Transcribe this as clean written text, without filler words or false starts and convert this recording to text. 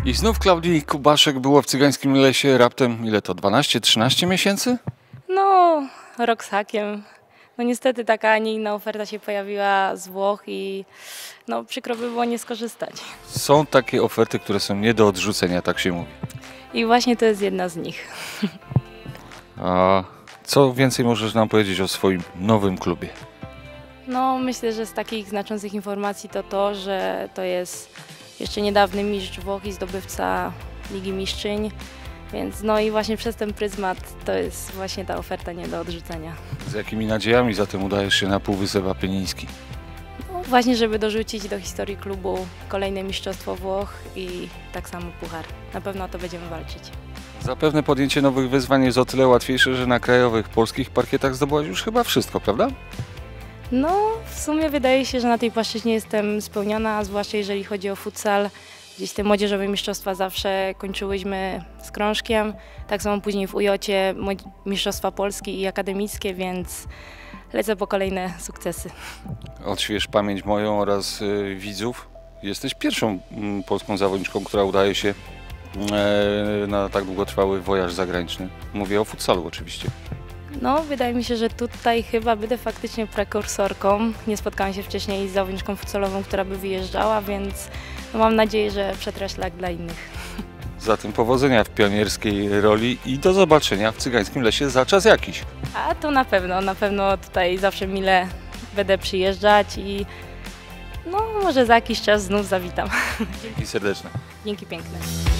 I znów Klaudii Kubaszek było w Cygańskim Lesie raptem, ile to, 12-13 miesięcy? No, rok z hakiem. No niestety taka, a nie inna oferta się pojawiła z Włoch i no przykro by było nie skorzystać. Są takie oferty, które są nie do odrzucenia, tak się mówi. I właśnie to jest jedna z nich. A co więcej możesz nam powiedzieć o swoim nowym klubie? No myślę, że z takich znaczących informacji to, że to jest jeszcze niedawny mistrz Włoch i zdobywca Ligi Mistrzyń. Więc no i właśnie przez ten pryzmat to jest właśnie ta oferta nie do odrzucenia. Z jakimi nadziejami zatem udajesz się na Półwysep Apeniński? No właśnie, żeby dorzucić do historii klubu kolejne mistrzostwo Włoch i tak samo puchar. Na pewno o to będziemy walczyć. Zapewne podjęcie nowych wyzwań jest o tyle łatwiejsze, że na krajowych polskich parkietach zdobyłaś już chyba wszystko, prawda? No w sumie wydaje się, że na tej płaszczyźnie jestem spełniona, a zwłaszcza jeżeli chodzi o futsal. Gdzieś te młodzieżowe mistrzostwa zawsze kończyłyśmy z krążkiem, tak samo później w UJ-cie mistrzostwa Polski i akademickie, więc lecę po kolejne sukcesy. Odśwież pamięć moją oraz widzów. Jesteś pierwszą polską zawodniczką, która udaje się na tak długotrwały wojaż zagraniczny. Mówię o futsalu oczywiście. No, wydaje mi się, że tutaj chyba będę faktycznie prekursorką. Nie spotkałam się wcześniej z zawodniczką futsalową, która by wyjeżdżała, więc no, mam nadzieję, że przetrę szlak dla innych. Zatem powodzenia w pionierskiej roli i do zobaczenia w Cygańskim Lesie za czas jakiś. A to na pewno tutaj zawsze mile będę przyjeżdżać i no może za jakiś czas znów zawitam. Dzięki serdeczne. Dzięki piękne.